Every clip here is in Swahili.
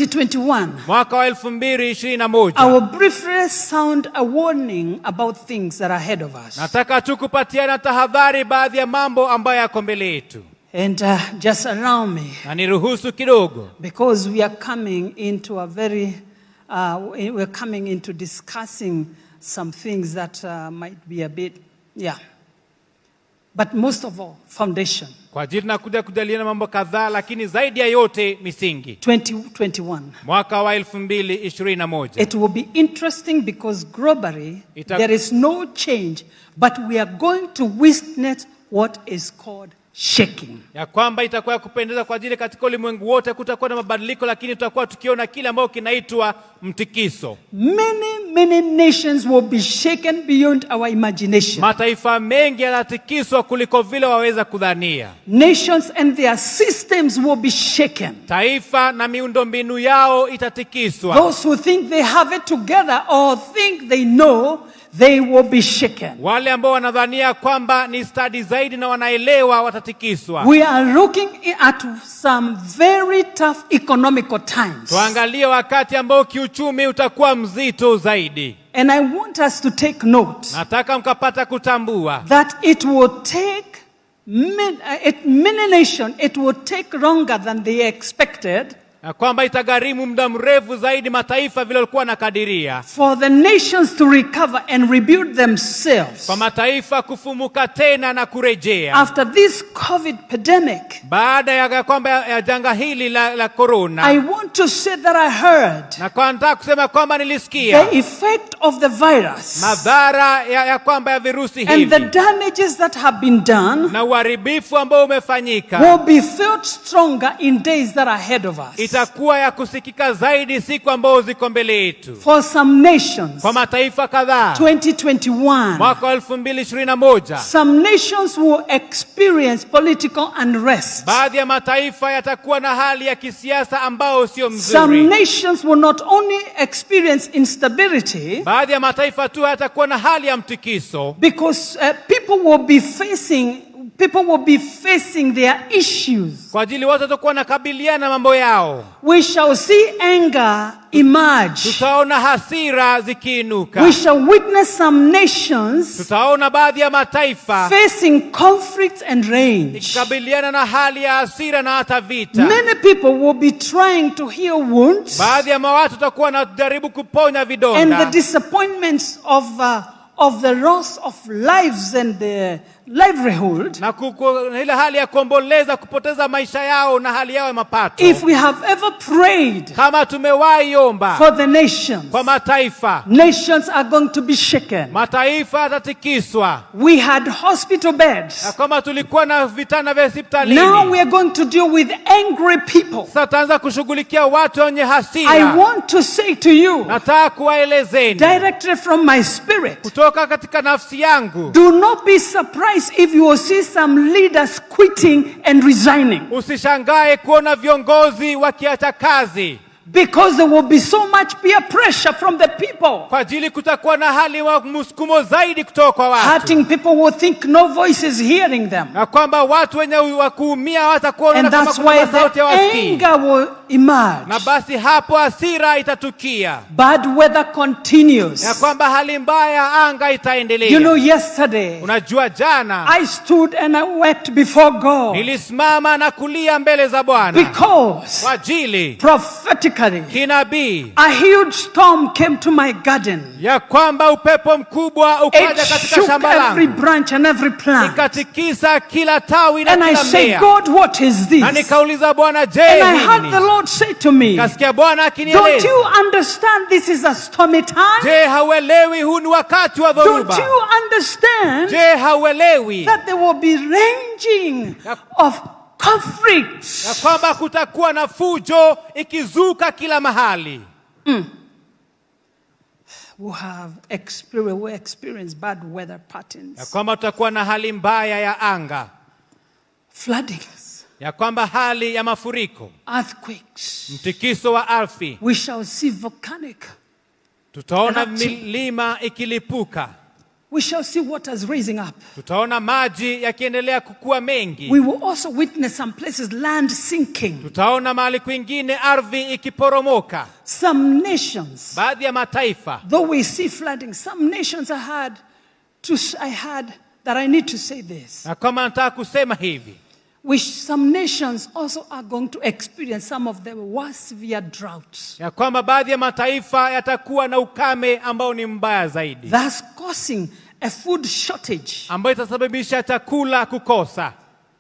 2021. Mwaka wa 2021. I will briefly sound a warning about things that are ahead of us. Nataka tu kupatiana tahadhari baadhi ya mambo ambayo yako mbele yetu. And just allow me. Na niruhusu kidogo. Because we are coming into a very, we're coming into discussing some things that might be a bit, but most of all, foundation. Kwa ajili nakuja kujadiliana mambo kadhaa, lakini zaidi ya yote misingi. 2021. Mwaka wa 2021. It will be interesting because globally there is no change, but we are going to witness what is called shaking. Ya kwamba itakuwa kupendeza kwa ajili katika ulimwengu wote kutakuwa na mabadiliko, lakini tutakuwa tukiona kile ambacho kinaitwa mtikiso. Many nations will be shaken beyond our imagination. Mataifa mengi yatatikiswa kuliko vile waweza kudhania. Nations and their systems will be shaken. Taifa na miundombinu yao itatikiswa. Those who think they have it together or think they know, they will be shaken. Wale ambao wanadhania kwamba ni stadi zaidi na wanaelewa watatikiswa. We are looking at some very tough economical times. Tuangalie wakati ambao kiuchumi utakuwa mzito zaidi. And I want us to take note. Nataka mkapata kutambua that it will take many nations, it will take longer than they expected. Na kwamba itagharimu muda mrefu zaidi mataifa vile walikuwa nakadiria. For the nations to recover and rebuild themselves. Kwa mataifa kufumuka tena na kurejea. After this COVID pandemic. Baada ya kwamba ya janga hili la corona. I want to say that I heard. Na kwa nataka kusema kwamba nilisikia. The effect of the virus. Madhara ya kwamba ya virusi hivi. And the damages that have been done. Na uharibifu ambao umefanyika. Will be felt stronger in days that are ahead of us. Itakuwa ya kusikika zaidi siku ambazo ziko mbele yetu. For some nations. Kwa mataifa kadhaa. 2021. Mwaka 2021. Some nations will experience political unrest. Baadhi ya mataifa yatakuwa na hali ya kisiasa ambao sio mzuri. Some nations will not only experience instability. Baadhi ya mataifa tu yatakuwa na hali ya mtikiso. Because people will be facing their issues. Kwa ajili watu watakuwa nakabiliana mambo yao. We shall see anger emerge. Tutaona hasira zikiinuka. We shall witness some nations. Tutaona baadhi ya mataifa facing conflicts and rage. ikikabiliana na hali ya hasira na hata vita. Many people will be trying to heal wounds. Baadhi ya watu watakuwa wanajaribu kuponya vidonda. And the disappointments of the loss of lives and the livelihood. Na ile hali ya kuomboleza kupoteza maisha yao na hali yao ya mapato. If we have ever prayed kama tumewahi omba for the nations, kwa mataifa, nations are going to be shaken. Mataifa yatatikiswa. We had hospital beds. Na kama tulikuwa na vitanda vya hospitalini. Now we are going to deal with angry people. Sasa tutaanza kushughulikia watu wenye hasira. I want to say to you, nataka kuwaelezeni directly from my spirit, kutoka katika nafsi yangu, do not be surprised if you will see some leaders quitting and resigning. Usishangae kuona viongozi wakiacha kazi. Because there will be so much peer pressure from the people. Kwa ajili kutakuwa na hali ya msukumo zaidi kutoka kwa watu. Hurting people will think no voice is hearing them. Na kwamba watu wenye wakuumia watakuwa na kama kuna sauti ya wasikii. Anger will emerge. Na basi hapo hasira itatukia. Bad weather continues. Na kwamba hali mbaya anga itaendelea. You know, yesterday, unajua jana, I stood and I wept before God. Nilisimama na kulia mbele za Bwana. Because kwa ajili prophetically, kinabii, a huge storm came to my garden. Ya kwamba upepo mkubwa ukaja katika shamba langu. Every branch and every plant. Ikatikisa kila tawi na kila mmea. And I said, God, what is this? Na nikauliza Bwana, je, and I heard the Lord say to me, kasikia Bwana akinieleza, don't you understand this is a stormy time? Je, hauelewi huu ni wakati wa dhoruba? Don't you understand? Je, hauelewi that there will be ranging of conflicts? Ya kwamba kutakuwa na fujo ikizuka kila mahali. We experience bad weather patterns. Ya kwamba tutakuwa na hali mbaya ya anga. Floodings. Ya kwamba hali ya mafuriko. Earthquakes. Mtikiso wa ardhi. We shall see volcanic. Tutaona milima ikilipuka. We shall see waters raising up. Tutaona maji yakiendelea kukua mengi. We will also witness some places land sinking. Tutaona mahali kwingine ardhi ikiporomoka. Some nations, baadhi ya mataifa, though we see flooding, some nations I had that I need to say this. Na kama nataka kusema hivi, some nations also are going to experience some of the worst severe droughts. Ya kwamba baadhi ya mataifa yatakuwa na ukame ambao ni mbaya zaidi. That's causing a food shortage. Ambayo itasababisha chakula kukosa.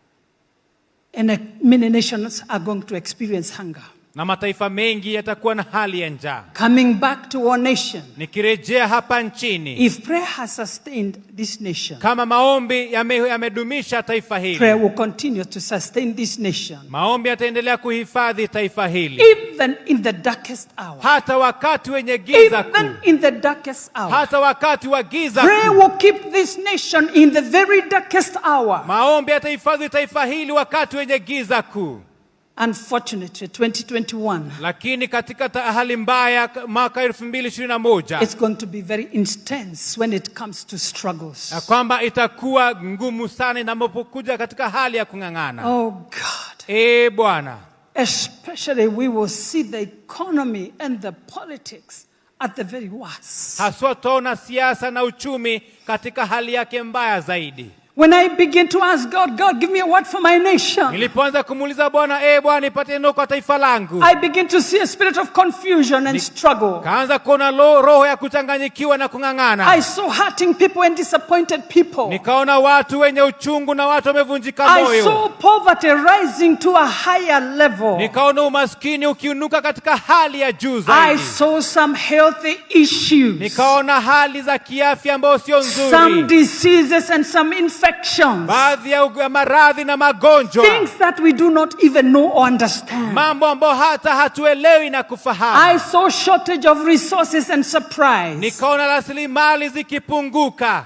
And many nations are going to experience hunger. Na mataifa mengi yatakuwa na hali ya njaa. Coming back to our nation. Nikirejea hapa nchini. If prayer has sustained this nation. Kama maombi yamedumisha taifa hili. Prayer will continue to sustain this nation. Maombi yataendelea kuhifadhi taifa hili. Even in the darkest hour. Hata wakati wenye giza kuu. Even in the darkest hour. Hata wakati wa giza kuu. Prayer will keep this nation in the very darkest hour. Maombi yatahifadhi taifa hili wakati wenye giza kuu. Unfortunately, 2021. Lakini katika hali mbaya mwaka 2021. It's going to be very intense when it comes to struggles. Na kwamba itakuwa ngumu sana inapokuja katika hali ya kung'ang'ana. Oh God. Bwana. Especially we will see the economy and the politics at the very worst. Haswa tutaona siasa na uchumi katika hali yake mbaya zaidi. When I begin to ask God, God, give me a word for my nation. Nilipoanza kumuuliza Bwana, Bwana nipatie neno kwa taifa langu. I begin to see a spirit of confusion and struggle. Kaanza kuona roho ya kuchanganyikiwa na kung'ang'ana. I saw hurting people and disappointed people. Nikaona watu wenye uchungu na watu wamevunjika moyo. I saw poverty rising to a higher level. Nikaona umaskini ukiunuka katika hali ya juu zaidi. I saw some healthy issues. Nikaona hali za kiafya ambazo sio nzuri. Some diseases and some infections. Baadhi ya maradhi na magonjwa. Things that we do not even know or understand. Mambo ambayo hata hatuelewi na kufahamu. I saw shortage of resources and supplies. Nikaona rasilimali zikipunguka.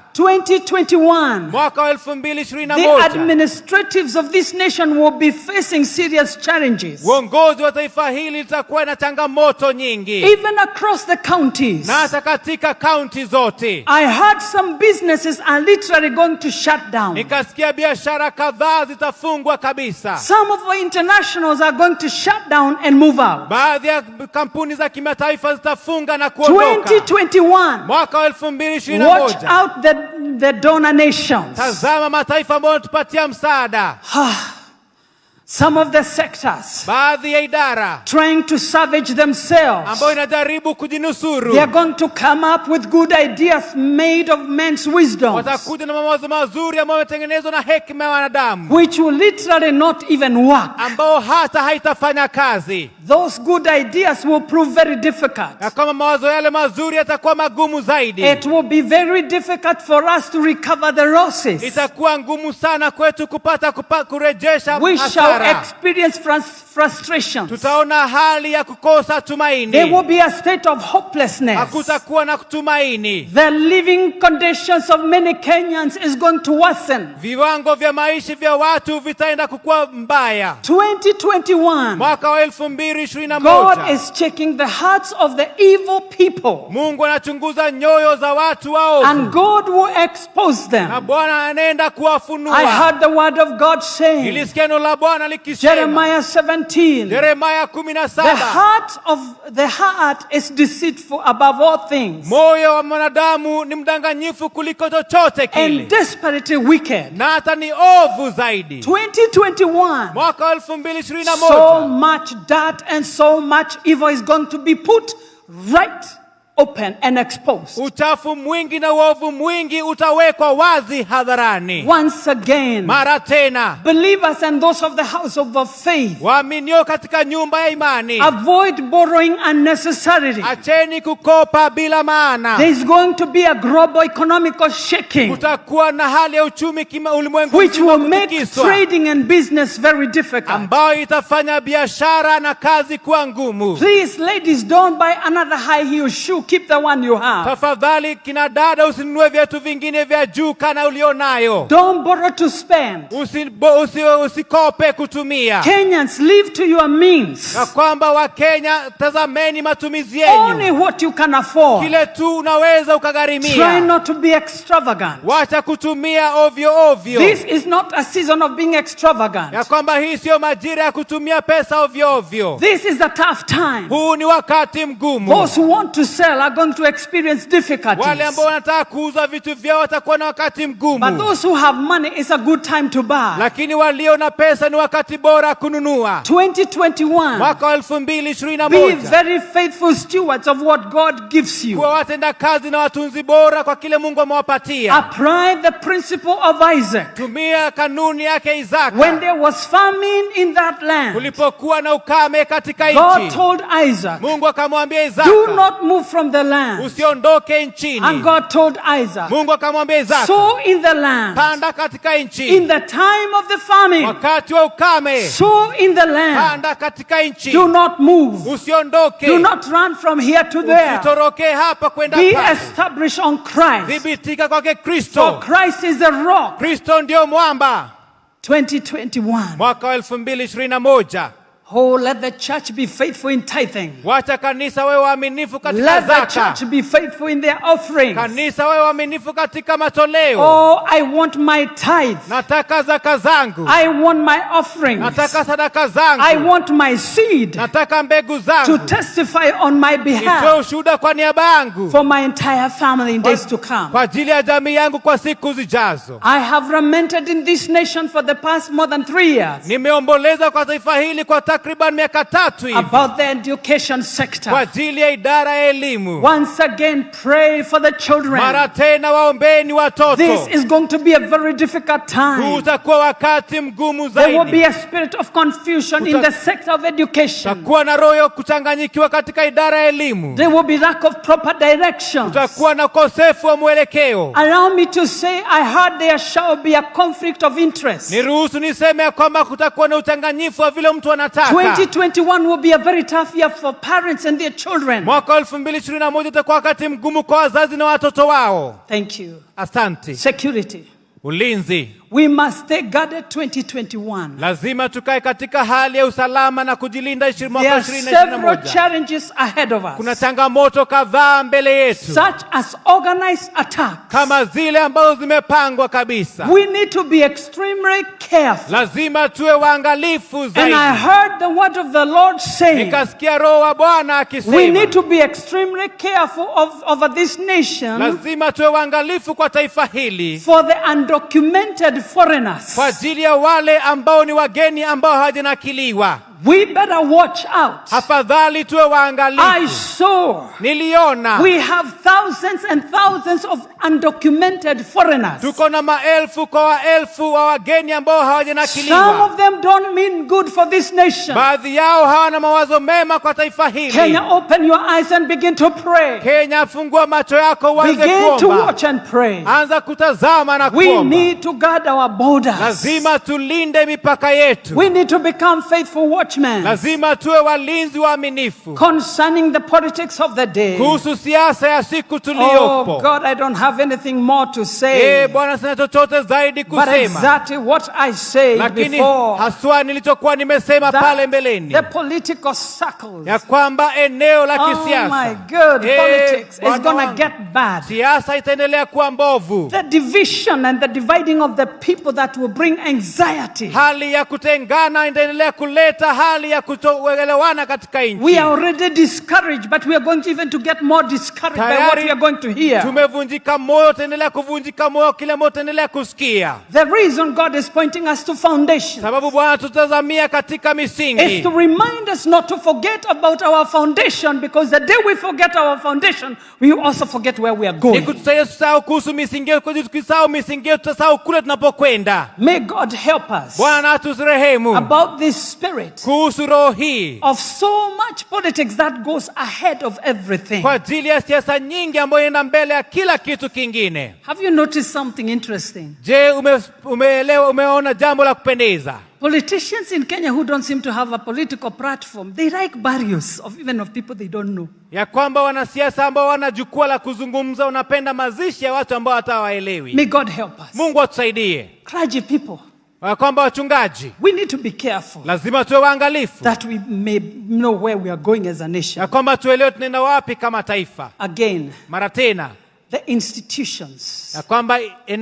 2021. Mwaka wa 2021. The administratives of this nation will be facing serious challenges. Uongozi wa taifa hili litakuwa na changamoto nyingi. Even across the counties. Na hata katika county zote. I heard some businesses are literally going to shut down. Nikasikia biashara kadhaa zitafungwa kabisa. Some of our internationals are going to shut down and move out. Baadhi ya kampuni za kimataifa zitafunga na kuondoka. 2021. Mwaka wa 2021. Watch out the donor nations. Tazama mataifa ambayo tupatia msaada. Some of the sectors baadhi ya idara trying to salvage themselves, ambao inajaribu kujinusuru. They are going to come up with good ideas made of men's wisdom. Watakuja na mawazo mazuri ambayo yametengenezwa na hekima ya wanadamu. Which will literally not even work. Ambao hata haitafanya kazi. Those good ideas will prove very difficult. Na kama mawazo yale mazuri yatakuwa magumu zaidi. It will be very difficult for us to recover the losses. Itakuwa ngumu sana kwetu kurejesha we shall experience frustration. Tutaona hali ya kukosa tumaini. There will be a state of hopelessness. Hakutakuwa na tumaini. The living conditions of many Kenyans is going to worsen. Viwango vya maisha vya watu vitaenda kukua mbaya. 2021. Mwaka wa 2021. God is checking the hearts of the evil people. Mungu anachunguza nyoyo za watu waovu. And God will expose them. Na Bwana anaenda kuwafunua. I heard the word of God saying. Nilisikia neno la Bwana likisema. Jeremiah 17. Jeremiah 17. The heart is deceitful above all things. Moyo wa mwanadamu ni mdanganyifu kuliko chochote kile. And desperately wicked. Na hata ni ovu zaidi. 2021. Mwaka 2021. So much dirt and so much evil is going to be put right open and exposed. Uchafu mwingi na uovu mwingi utawekwa wazi hadharani. Once again. Mara tena. Believers and those of the house of faith. Waaminio katika nyumba ya imani. Avoid borrowing unnecessarily. Acheni kukopa bila maana. There is going to be a global economical shaking. Kutakuwa na hali ya uchumi ulimwengu which will make trading and business very difficult. Ambayo itafanya biashara na kazi kuwa ngumu. Please ladies, don't buy another high heel shoe keep the one you have. Tafadhali kina dada usinunue viatu vingine vya juu kana ulionayo. Don't borrow to spend. Usikope kutumia. Kenyans, live to your means. Na kwamba wa Kenya tazameni matumizi Only yenu. what you can afford. Kile tu unaweza ukagharimia. Try not to be extravagant. Wacha kutumia ovyo ovyo. This is not a season of being extravagant. Ya kwamba hii sio majira ya kutumia pesa ovyo ovyo. This is a tough time. Huu ni wakati mgumu. Those who want to sell are going to experience difficulties. Wale ambao wanataka kuuza vitu vyao watakuwa na wakati mgumu. But those who have money, it's a good time to buy. Lakini walio na pesa ni wakati bora kununua. 2021. Mwaka 2021. Be very faithful stewards of what God gives you. Kuwa watenda kazi na watunzi bora kwa kile Mungu amewapatia. Apply the principle of Isaac. Tumia kanuni yake Isaka. When there was famine in that land, kulipokuwa na ukame katika God nchi, told Isaac, Mungu akamwambia Isaka, do not move from the land. usiondoke nchini. And God told Isaac, Mungu akamwambia Isaka, sow in the land. panda katika nchi. In the time of the famine, Wakati wa ukame, sow in the land. panda katika nchi. Do not move. Usiondoke. Do not run from here to there. Usitoroke hapa kwenda Be pale. established on Christ. Thibitika kwake For Kristo. Christ is the rock. Kristo ndio mwamba. 2021. Mwaka 2021. Oh, let the church be faithful in tithing. Wacha kanisa wewe waaminifu katika Let the zaka. church be faithful in their offerings. Kanisa wewe waaminifu katika matoleo. Oh, I want my tithe. Nataka zaka zangu. I want my offerings. Nataka sadaka zangu. I want my seed Nataka mbegu to zangu. testify on my Nitoe behalf ushuhuda kwa niaba yangu. for my entire family in days to come. Kwa ajili ya jamii yangu kwa siku zijazo. I have lamented in this nation for the past more than 3 years Nimeomboleza kwa taifa hili kwa takriban miaka 3 hivi. about the education Kwa sector. ajili ya idara ya elimu. Once again, pray for the children. Mara tena waombeni watoto. This is going to be a very difficult Huu time. utakuwa wakati mgumu There will be zaidi. a spirit of confusion in the sector of education. Utakuwa na roho ya kuchanganyikiwa katika idara ya elimu. There will be lack of proper direction. Utakuwa na ukosefu wa mwelekeo. Allow me to say, I heard there shall be a conflict of interest. Niruhusu niseme ya kwamba kutakuwa na uchanganyifu wa vile mtu anataka. 2021 will be a very tough year for parents and their children. Mwaka 2021 utakuwa wakati mgumu kwa wazazi na watoto wao. Thank you. Asante. Security. Ulinzi. We must stay guarded 2021. Lazima tukae katika hali ya usalama na kujilinda There mwaka are several 2021. challenges ahead of Kuna us, changamoto kadhaa mbele yetu. such as organized attacks. Kama zile ambazo zimepangwa kabisa. We need to be extremely careful. Lazima tuwe waangalifu And I zaidi. heard the word of the Lord saying, Nikasikia roho wa Bwana we akisema. need to be extremely careful over this nation Lazima tuwe waangalifu kwa taifa hili. for the undocumented foreigners. Kwa ajili ya wale ambao ni wageni ambao hawajanakiliwa. We better watch out. Afadhali tuwe I waangalifu. saw Niliona. we have thousands and thousands of undocumented foreigners. Tuko na maelfu kwa maelfu wa wageni ambao Some hawajanakiliwa. of them don't mean good for this nation. Baadhi yao hawana mawazo mema kwa taifa hili. Kenya, open your eyes and begin to pray. Kenya, fungua macho yako uanze Begin to kuomba. watch and pray. Anza kutazama na We kuomba. need to guard our borders. Lazima tulinde mipaka yetu. We need to become faithful watchmen Lazima tuwe walinzi waaminifu. concerning the politics of the day. Kuhusu siasa ya siku Oh tuliyopo. God, I don't have anything more to say. Bwana, sina chochote zaidi But kusema. exactly what I said Lakini before, haswa nilichokuwa nimesema pale that mbeleni. the political circles, Ya kwamba eneo la oh my kisiasa. God, politics is Bwana going to wangu. get bad. Siasa itaendelea kuwa mbovu. The division and the dividing of the people that will bring anxiety. Hali ya kutengana itaendelea kuleta hali ya kutoelewana katika nchi. We are already discouraged, but we are going to even to get more discouraged by what we are going to hear. Tumevunjika moyo, tutaendelea kuvunjika moyo kile ambacho tutaendelea kusikia. The reason God is pointing us to foundation Sababu Bwana tutazamia katika is misingi. to remind us not to forget about our foundation, because the day we forget our foundation, we also forget where we are Ni going. kutusaidia tusahau kuhusu misingi yetu, kwa tukisahau misingi yetu tutasahau kule tunapokwenda. May God help us Bwana aturehemu about this spirit kuhusu roho hii. of so much politics that goes ahead of everything. Kwa ajili ya siasa nyingi ambayo inaenda mbele ya kila kitu kingine. Have you noticed something interesting? Je, umeona jambo la kupendeza? Politicians in Kenya who don't seem to have a political platform, they like barriers of even of people they don't know. Ya kwamba wanasiasa ambao wana jukwaa la kuzungumza wanapenda mazishi ya watu ambao hata hawaelewi. May God help us. Mungu atusaidie. Clergy people, Ya kwamba wachungaji, we need to be careful lazima tuwe waangalifu, that we may know where we are going as a nation. ya kwamba tuelewe tunaenda wapi kama taifa. Again, Mara tena, the institutions ya kwamba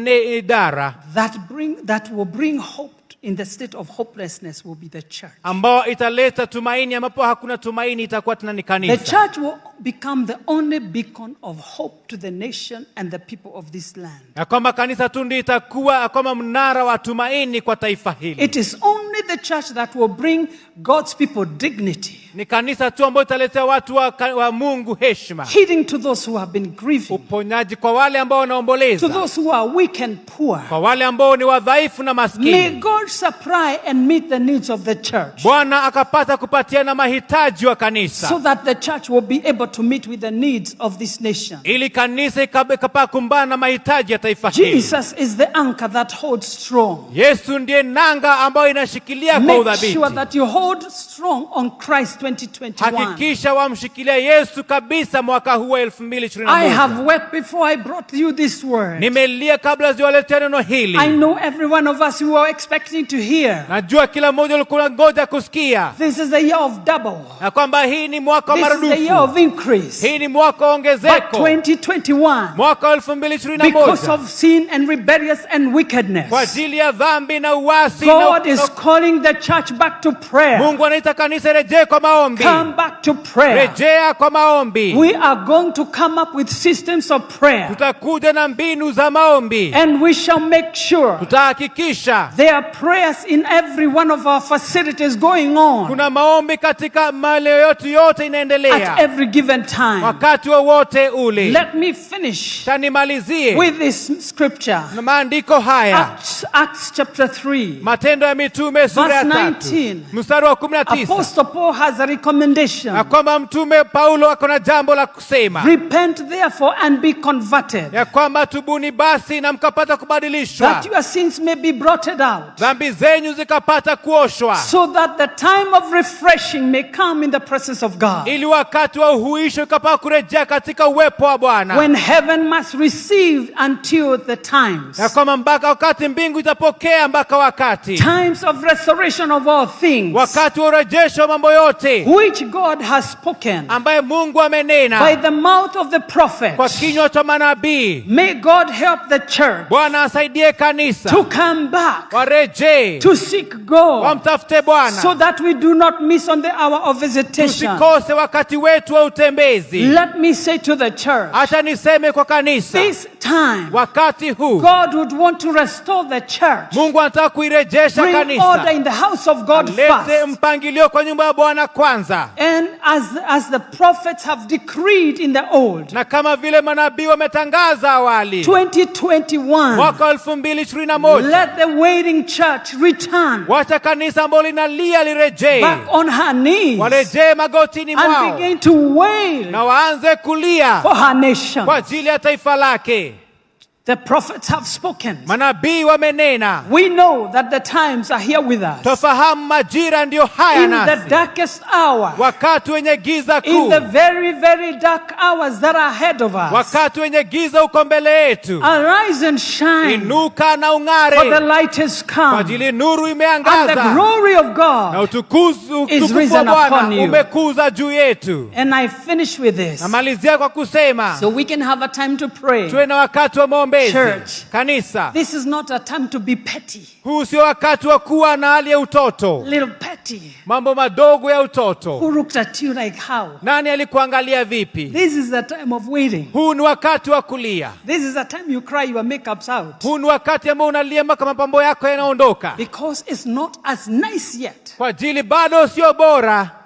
idara that will bring hope in the state of hopelessness will be the church. ambao italeta tumaini ambapo hakuna tumaini itakuwa tena ni kanisa. The church will become the only beacon of hope to the nation and the people of this land. Ya kwamba kanisa tu ndio itakuwa kama mnara wa tumaini kwa taifa hili. It is only the church that will bring God's people dignity. Ni kanisa tu ambayo italetea watu wa Mungu heshima. Healing to those who have been grieving. Uponyaji kwa wale ambao wanaomboleza. To those who are weak and poor. Kwa wale ambao ni wadhaifu na maskini. May God supply and meet the needs of the church. Bwana akapata kupatiana mahitaji wa kanisa. So that the church will be able to meet with the needs of this nation. Ili kanisa ikapata kumbana na mahitaji ya taifa hili. Jesus is the anchor that holds strong. Yesu ndiye nanga ambayo inashikilia kwa udhabiti. Make sure that you hold strong on Christ 2021. Hakikisha wamshikilia Yesu kabisa mwaka huu 2021. I have wept before I brought you this word. Nimelia kabla siwaletea neno hili. I know every one of us who are expecting to hear. Najua kila mmoja alikuwa ngoja kusikia. This is the year of double. Na kwamba hii ni mwaka wa marudufu. This is the year of increase. Hii ni mwaka wa ongezeko. But 2021. Mwaka wa 2021. Because of sin and rebellious and wickedness. Kwa ajili ya dhambi na uasi. God is calling the church back to prayer. Mungu anaita kanisa rejea kwa maombi. Come back to prayer. Rejea kwa maombi. We are going to come up with systems of prayer. Tutakuja na mbinu za maombi. And we shall make sure tutahakikisha there are prayers in every one of our facilities going on. Kuna maombi katika mahali yote inaendelea. At every given time. Wakati wowote ule. Let me finish tanimalizie with this scripture. Na maandiko haya. Acts chapter 3. Matendo ya Mitume sura ya 3. Mstari wa 19. Apostle Paul has a recommendation. Na kwamba mtume Paulo akona jambo la kusema. Repent therefore and be converted. Ya kwamba tubuni basi na mkapata kubadilishwa. That your sins may be blotted out. Dhambi zenyu zikapata kuoshwa. So that the time of refreshing may come in the presence of God. Ili wakati wa uhuisho ukapata kurejea katika uwepo wa Bwana. When heaven must receive until the times. Ya kwamba mpaka wakati mbingu itapokea mpaka wakati. Times of restoration of all things. Wakati wa urejesho wa mambo yote. Which God has spoken. Ambaye Mungu amenena. By the mouth of the prophet. Kwa kinywa cha manabii. May God help the church. Bwana asaidie kanisa. To come back. Warejee. To seek God. Wamtafute Bwana. So that we do not miss on the hour of visitation. Tusikose wakati wetu wa utembezi. Let me say to the church. Acha niseme kwa kanisa. This time. Wakati huu. God would want to restore the church. Mungu anataka kuirejesha kanisa. Bring order in the house of God first. Lete mpangilio kwa nyumba ya Bwana kwanza. And as the prophets have decreed in the old. Na kama vile manabii wametangaza awali. 2021. Mwaka 2021. Let the waiting church return. Wacha kanisa ambalo linalia lirejee. Back on her knees. Warejee magotini mwao. And begin to wail. Na waanze kulia. For her nation. Kwa ajili ya taifa lake. The prophets have spoken. Manabii wamenena. We know that the times are here with us. Tufahamu majira ndio haya nasi. In the darkest hour. Wakati wenye giza kuu. In the very, very dark hours that are ahead of us. Wakati wenye giza uko mbele yetu. Arise and shine. Inuka na ung'are. For the light has come. Kwa ajili nuru imeangaza. And the glory of God na utukufu wa Bwana umekuza juu yetu. And I finish with this. Namalizia kwa kusema. So we can have a time to pray. Tuwe na wakati wa maombi. Church. Kanisa. This is not a time to be petty. Huu sio wakati wa kuwa na hali ya utoto. Little petty. Mambo madogo ya utoto. Who looked at you like how? Nani alikuangalia vipi? This is the time of waiting. Huu ni wakati wa kulia. This is the time you cry your makeup's out. Huu ni wakati ambao unalia mpaka mapambo yako yanaondoka. Because it's not as nice yet. Kwa ajili bado sio bora.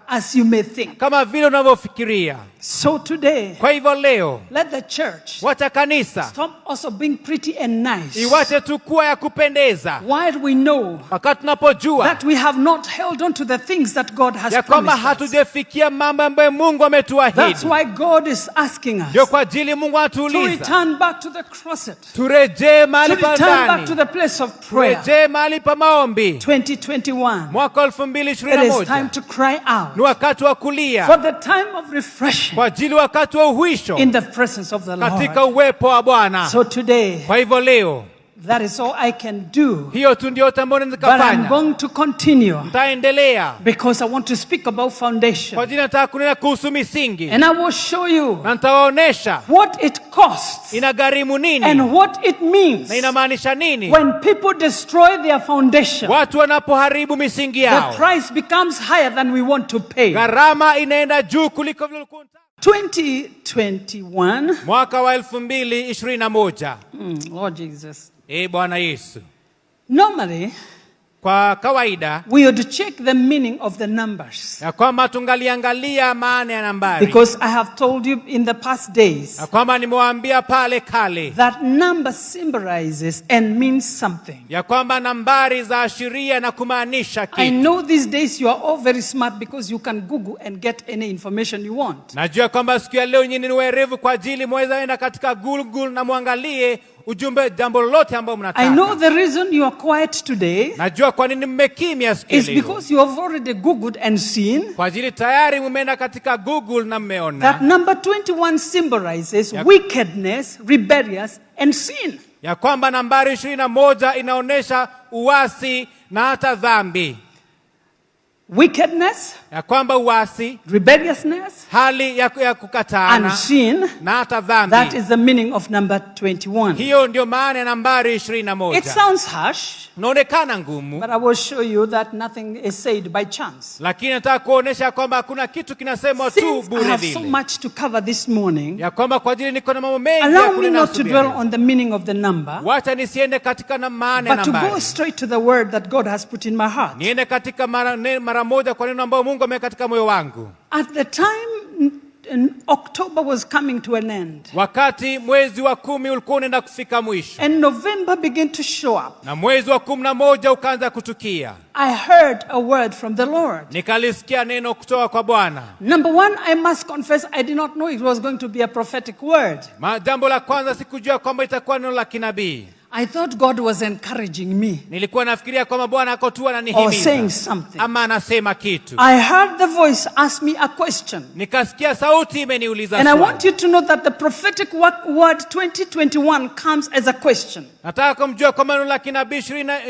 as you may think. kama vile unavyofikiria. So today, Kwa hivyo leo, let the church wacha kanisa stop also being pretty and nice. iwache tu kuwa ya kupendeza, While we know wakati tunapojua that we have not held on to the things that God has ya kwamba promised us. hatujafikia mambo ambayo Mungu That's ametuahidi. why God is asking Ndio us kwa ajili Mungu to anatuuliza return back to the closet, turejee to mahali pa return back to ndani, the place of prayer. turejee mahali pa maombi. 2021. Mwaka It is time 2021 to cry out ni wakati wa kulia for the time of refreshing kwa ajili wakati wa uhuisho in the presence of the katika Lord. uwepo wa Bwana. So today, Kwa hivyo leo, that is all I can do. hiyo tu ndio ambayo naweza But I'm kufanya. going to continue Nitaendelea because I want to speak about kwa foundation. ajili nataka kunena kuhusu misingi, And I will show you na nitawaonesha what it costs inagharimu nini and what it means na inamaanisha nini when people destroy their foundation. watu wanapoharibu misingi The yao. price becomes higher than we want to pay. Gharama inaenda juu kuliko vile ulikuwa unataka. 2021. Mwaka wa 2021. Lord Jesus. Bwana Yesu. Normally, Kwa kawaida we would check the meaning of the numbers. ya kwamba tungaliangalia maana ya nambari, Because I have told you in the past days ya kwamba nimewaambia pale kale that number symbolizes and means something. ya kwamba nambari za ashiria na kumaanisha I kitu. know these days you are all very smart because you can Google and get any information you want. Najua kwamba siku ya leo nyinyi ni werevu kwa ajili mweza enda katika Google na muangalie ujumbe jambo lolote ambalo I know mnataka. the reason you are quiet today Najua kwa nini mmekimya siku ya is leo. because you have already Googled and seen Kwa ajili tayari mmeenda katika Google na that mmeona number 21 symbolizes wickedness, rebellious, and sin. ya kwamba nambari 21 inaonesha uasi na hata dhambi. Wickedness, Ya kwamba uasi, rebelliousness, hali ya and kukataana sin. na hata That dhambi. is the meaning of number 21. Hiyo ndio maana ya nambari It 21. sounds harsh, Inaonekana ngumu, but I will show you that nothing is said by chance. lakini nataka kuonesha kwamba hakuna kitu kinasemwa tu Since I bure have so vile. much to cover this morning, Ya kwamba kwa ajili niko na mambo mengi ya allow me kunena not to asubuhi dwell ya leo. on the meaning of the number, Wacha nisiende katika na maana ya but to go nambari. straight to the word that God has put in my heart. Niende katika mara moja kwa neno ambao Mungu ameweka katika moyo wangu. At the time October was coming to an end, Wakati mwezi wa 10 ulikuwa unaenda kufika mwisho, and November began to show up, na mwezi wa 11 ukaanza kutukia, I heard a word from the Lord. nikalisikia neno kutoka kwa Bwana. Number one, I must confess, I did not know it was going to be a prophetic word. Jambo la kwanza, sikujua kwamba itakuwa neno la kinabii. I thought God was encouraging me Nilikuwa nafikiria kwamba Bwana ako tu or saying ananihimiza something. ama anasema kitu. I heard the voice ask me a question. Nikasikia sauti imeniuliza And I swali. want you to know that the prophetic word 2021 comes as a question. Nataka kumjua kwamba neno la kinabii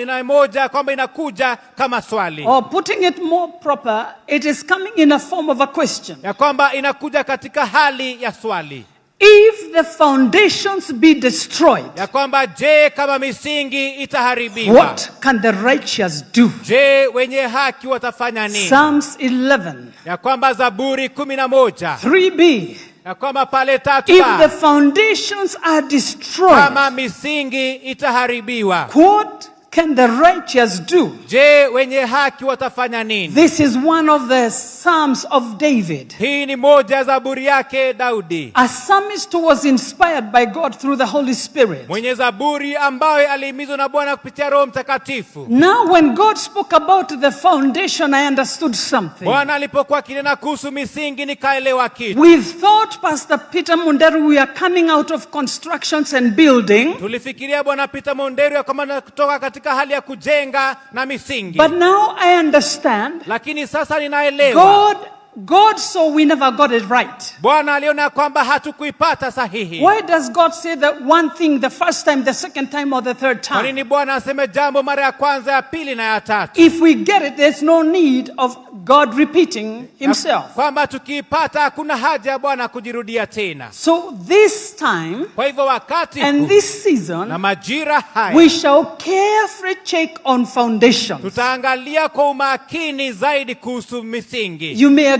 21 kwamba inakuja kama swali. Or putting it more proper, it is coming in a form of a question. Ya kwamba inakuja katika hali ya swali. If the foundations be destroyed, Ya kwamba je, kama misingi itaharibiwa, what can the righteous do? je, wenye haki watafanya nini? Psalms 11, Ya kwamba Zaburi 11, 3b. ya kwamba pale 3 If the foundations are destroyed, kama misingi itaharibiwa, what can the righteous do? je, wenye haki watafanya nini? This is one of the Psalms of David. Hii ni moja ya Zaburi yake Daudi, A psalmist who was inspired by God through the Holy Spirit. mwenye Zaburi ambaye alihimizwa na Bwana kupitia Roho Mtakatifu. Now when God spoke about the foundation, I understood something. Bwana alipokuwa kinena kuhusu misingi nikaelewa kitu. We thought, Pastor Peter Munderu, we are coming out of constructions and building. Tulifikiria Bwana Peter Monderu ya kwamba kutoka katika hali ya kujenga na misingi. But now I understand. Lakini sasa ninaelewa. God saw we never got it right. Bwana aliona kwamba hatukuipata sahihi. Why does God say that one thing the first time, the second time, or the third Kwa time? nini Bwana aseme jambo mara ya kwanza, ya pili na ya tatu? If we get it, there's no need of God repeating himself. Kwamba tukiipata hakuna haja ya Bwana kujirudia tena. So this time Kwa hivyo wakati and this na season, majira haya we shall carefully check on foundations. tutaangalia kwa umakini zaidi kuhusu misingi. You may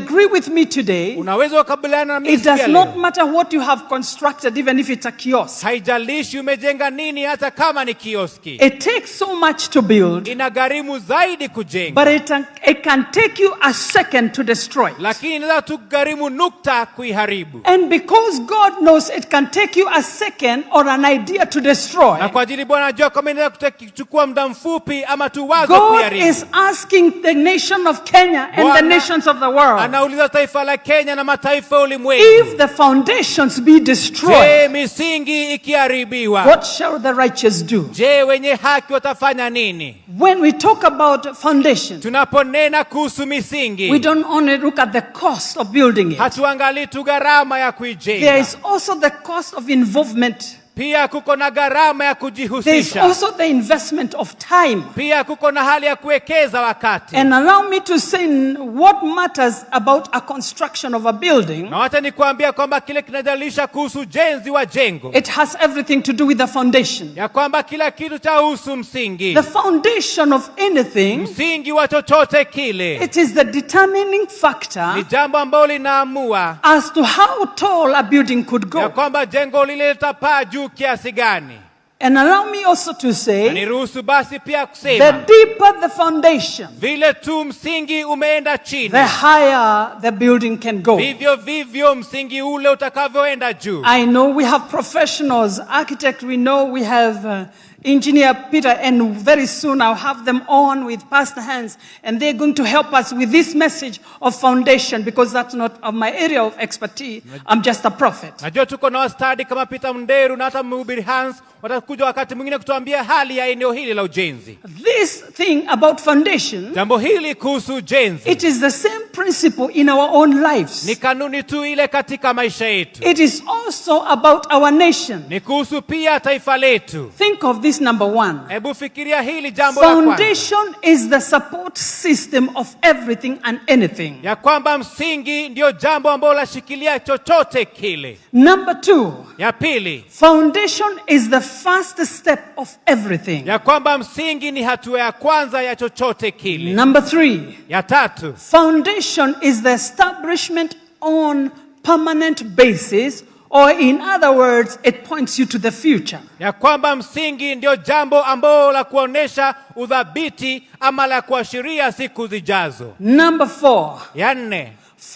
agree with me today, Unaweza kukabiliana na mimi it does leo. not matter what you have constructed, even if it's a kiosk. Haijalishi umejenga nini, hata kama ni kioski. It takes so much to build, Inagharimu zaidi kujenga. but it can take you a second to destroy it. Lakini inaweza tugharimu nukta kuiharibu. And because God knows it can take you a second or an idea to destroy, Na kwa ajili Bwana anajua kama inaweza kuchukua muda mfupi ama tu wazo God kuiharibu. is asking the nation of Kenya and the Bwana nations of the world, anauliza taifa la Kenya na mataifa ulimwengu. if the foundations be destroyed, Je, misingi ikiharibiwa, what shall the righteous do? je, wenye haki watafanya nini? When we talk about foundation, Tunaponena kuhusu misingi, we don't only look at the cost of building it. hatuangalii tu gharama ya There kuijenga. is also the cost of involvement. Pia kuko na gharama ya There is kujihusisha. also the investment of time. Pia kuko na hali ya kuwekeza wakati. And allow me to say what matters about a construction of a building. Na wacha nikuambia kwamba kile kinajalisha kuhusu ujenzi wa jengo, It has everything to do with the foundation. ya kwamba kila kitu chahusu msingi. The foundation of anything, Msingi wa chochote kile it is the determining factor ni jambo ambalo linaamua as to how tall a building could ya go. kwamba jengo lile litapaa juu kiasi gani. And allow me also to Na say, niruhusu basi pia the kusema, deeper the foundation, vile tu msingi umeenda chini, the higher the building can go. vivyo vivyo msingi ule utakavyoenda juu. I know we have professionals, architects, we know we have Engineer Peter, and very soon I'll have them on with Pastor Hans, and they're going to help us with this message of foundation, because that's not of my area of expertise. I'm just a prophet. Najua tuko na wastadi kama Peter Mnderu na hata mhubiri Hans watakuja wakati mwingine kutuambia hali ya eneo hili la ujenzi. This thing about foundation, Jambo hili kuhusu ujenzi it is the same principle in our own lives. ni kanuni tu ile katika maisha yetu. It is also about our nation. Ni kuhusu pia taifa letu. Think of this number one. Hebu fikiria hili jambo la kwanza, Foundation is the support system of everything and anything. ya kwamba msingi ndio jambo ambalo lashikilia chochote kile. Number two, Ya pili, foundation is the first step of everything. ya kwamba msingi ni hatua ya kwanza ya chochote kile. Number three, Ya tatu, foundation is the establishment on permanent basis, or in other words, it points you to the future. ya kwamba msingi ndio jambo ambalo la kuonesha udhabiti ama la kuashiria siku zijazo. Number four, Ya nne,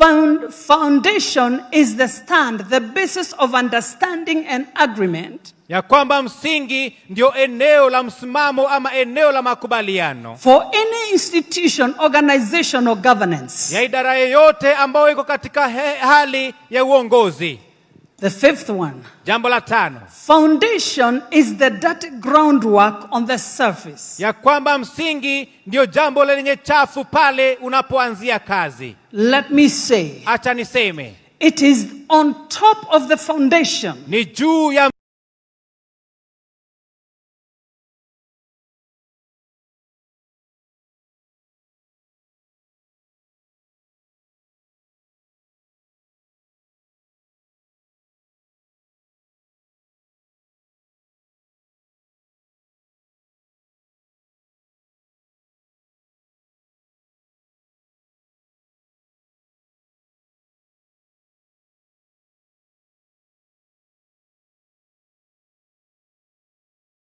foundation is the stand, the basis of understanding and agreement ya kwamba msingi ndio eneo la msimamo ama eneo la makubaliano for any institution, organization, or governance. ya idara yoyote ambayo iko katika hali ya uongozi. The fifth one, Jambo la tano, foundation is the dirty groundwork on the surface. ya kwamba msingi ndio jambo lenye chafu pale unapoanzia kazi. Let me say, Acha niseme, it is on top of the foundation ni juu ya